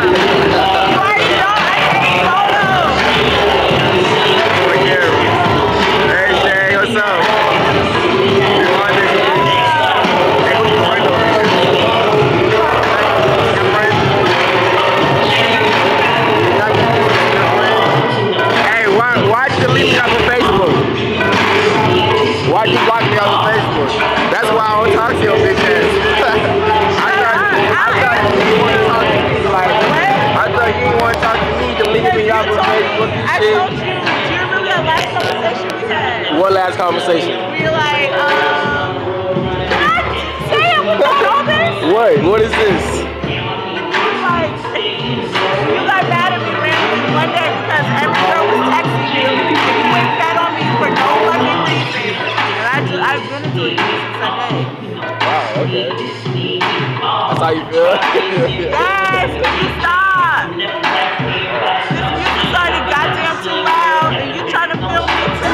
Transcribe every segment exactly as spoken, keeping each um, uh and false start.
already know I hate solo. Hey, Shay, what's up? Hey, why, why'd you delete me off of Facebook? Why'd you block me off of Facebook? That's why I don't talk to your bitch ass. I thought, I thought you didn't want to talk to me. Like, I thought you didn't want to talk to me, delete me off of Facebook and I shit. told you, do you remember that last conversation we had? What last conversation? We were like, um, can I say it without all this? What? What is this? Like, you got mad at me randomly one day because every girl was texting you and you went fat on me for no fucking reason. And I just, I've been into it since that day. Wow, okay. That's how you feel? Yes, can you stop? This music started goddamn too loud and you trying to film me too.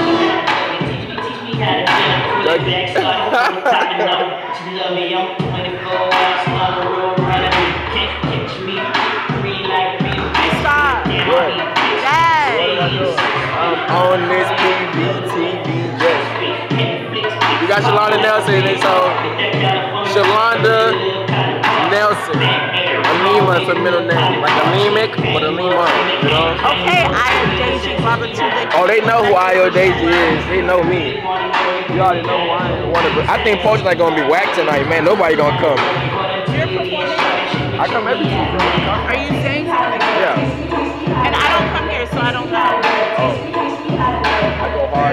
Stop. What? Yes. I'm on this P V T V, yes. You got Shalonda Nelson in it, so Shalonda Nelson. Alima is her middle name. Like Anemic, but Alima, you know? Okay, I am Daisy Robert too. Oh, they know who I O Daisy is. They know me. You already know who I am. I think Post Night gonna be whack tonight, man. Nobody gonna come. You're performing? I come every Tuesday. Are you saying something? Yeah. And I don't come here, so I don't know. Oh. I go hard.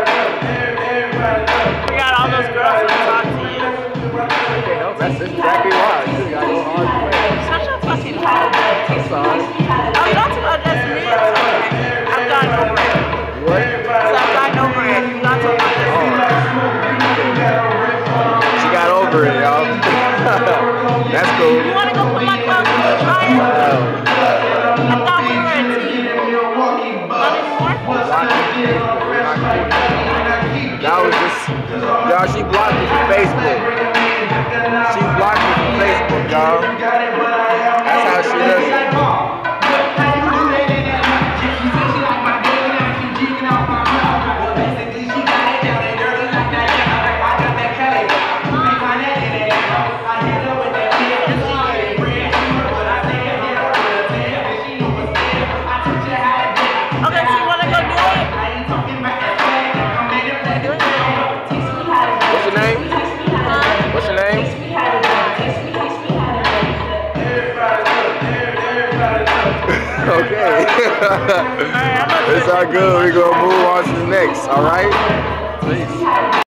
We got all those girls that talk to you. Okay, no, that's exactly why. You gotta go hard. Such a fucking hard. I'm sorry. Oh, you don't talk about me. It's okay. I've gotten over it. What? So I've gotten over it. You not talking about this. She got over it, y'all. That's cool. You want to go put my clothes on the dryer? No. I thought we were a team. Not anymore? That was just, y'all, she blocked me from Facebook. She blocked me from Facebook, y'all. That's how she does it. Okay, so you want to go do it? What's your name? What's your name? Okay. It's all good. We're going to move on to the next, all right? Please.